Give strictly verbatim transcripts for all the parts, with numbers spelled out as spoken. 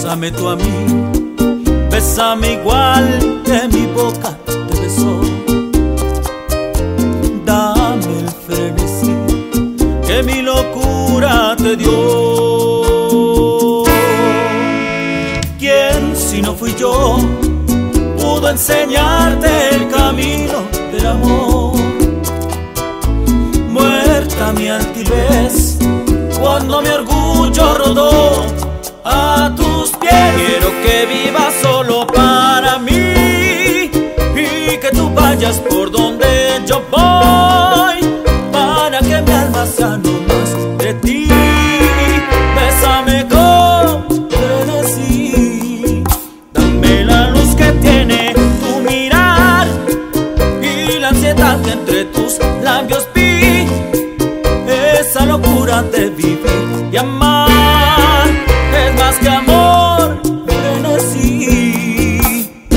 Bésame tú a mí, bésame igual que mi boca te besó. Dame el frenesí que mi locura te dio. ¿Quién si no fui yo pudo enseñarte el camino del amor? Muerta mi altivez cuando mi orgullo rodó a tus pies. Quiero que vivas solo para mí y que tú vayas por donde yo voy, para que mi alma sea no más de ti. Bésame con frenesí, dame la luz que tiene tu mirar y la ansiedad que entre tus labios vi, esa locura de vivir y amar. Es más que amor, frenesí.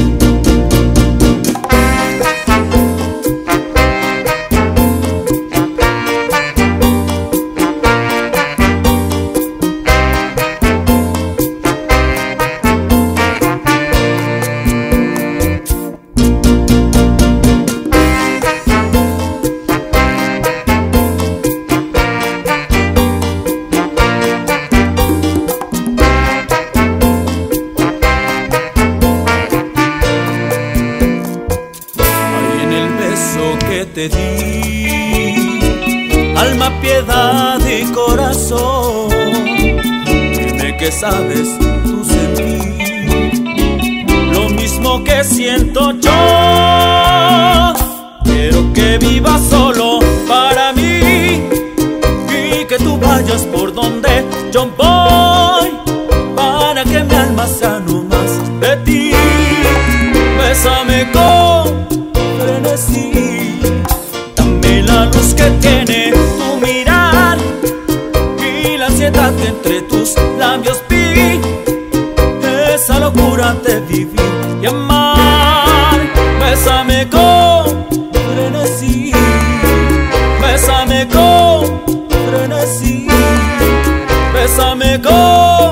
Que te di, alma, piedad y corazón, dime que sabes tú sentir lo mismo que siento yo. Quiero que vivas solo para mí y que tú vayas por donde yo voy, para que mi alma sea no más de ti. Bésame con frenesí, dame la luz que tiene tu mirar y la ansiedad que entre tus labios vi, esa locura de vivir y amar. Bésame con frenesí, bésame con frenesí, bésame con